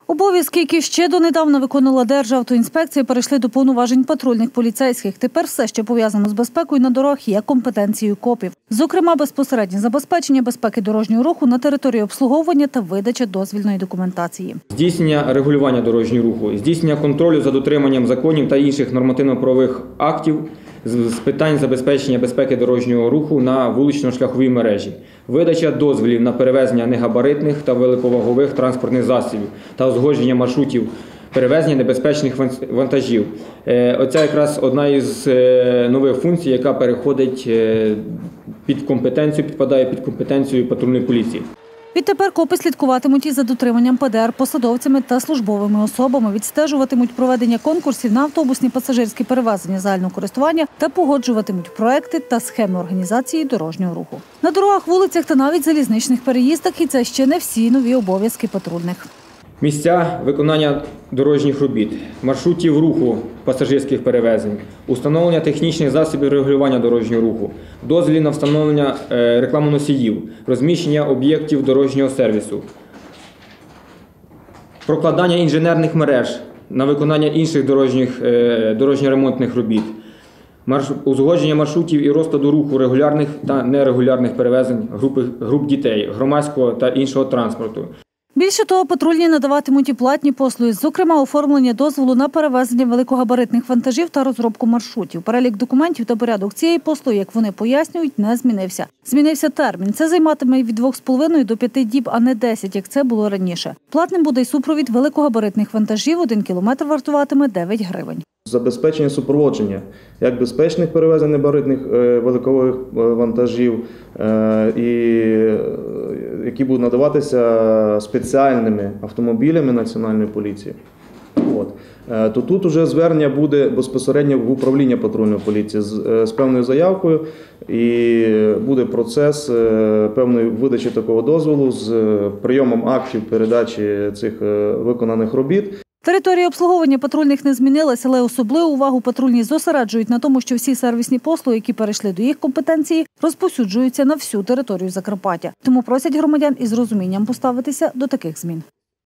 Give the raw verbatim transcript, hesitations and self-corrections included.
Обов'язки, які ще донедавна виконувала Державтоінспекція, перейшли до повноважень патрульних поліцейських. Тепер все, що пов'язано з безпекою на дорогах, є компетенцією КОПів. Зокрема, безпосереднє забезпечення безпеки дорожнього руху на території обслуговування та видача дозвільної документації. Здійснення регулювання дорожнього руху, здійснення контролю за дотриманням законів та інших нормативно-правових актів з питань забезпечення безпеки дорожнього руху на вулично-шляховій мережі, видача дозволів на перевезення негабаритних та великовагових транспортних засобів та узгодження маршрутів перевезення небезпечних вантажів. Оце якраз одна із нових функцій, яка переходить під компетенцію, підпадає під компетенцію патрульної поліції. Відтепер КОПи слідкуватимуть і за дотриманням Пе Де Ер посадовцями та службовими особами, відстежуватимуть проведення конкурсів на автобусні пасажирські перевезення загального користування та погоджуватимуть проекти та схеми організації дорожнього руху. На дорогах, вулицях та навіть залізничних переїздах – і це ще не всі нові обов'язки патрульних. Місця виконання дорожніх робіт, маршрутів руху пасажирських перевезень, установлення технічних засобів регулювання дорожнього руху, дозвіл на встановлення рекламоносіїв, розміщення об'єктів дорожнього сервісу, прокладання інженерних мереж на виконання інших дорожніх, дорожньо-ремонтних робіт, узгодження маршрутів і розкладу руху регулярних та нерегулярних перевезень групи, груп дітей, громадського та іншого транспорту. Більше того, патрульні надаватимуть і платні послуги, зокрема оформлення дозволу на перевезення великогабаритних вантажів та розробку маршрутів. Перелік документів та порядок цієї послуги, як вони пояснюють, не змінився. Змінився термін. Це займатиме від двох з половиною до п'яти діб, а не десять, як це було раніше. Платним буде й супровід великогабаритних вантажів, один кілометр вартуватиме дев'ять гривень. Забезпечення супроводження як безпечних перевезень негабаритних великових вантажів, які будуть надаватися спеціальними автомобілями Національної поліції. От. То тут вже звернення буде безпосередньо в управління патрульної поліції з, з певною заявкою, і буде процес певної видачі такого дозволу з прийомом актів передачі цих виконаних робіт. Територія обслуговування патрульних не змінилася, але особливу увагу патрульні зосереджують на тому, що всі сервісні послуги, які перейшли до їх компетенції, розповсюджуються на всю територію Закарпаття. Тому просять громадян із розумінням поставитися до таких змін.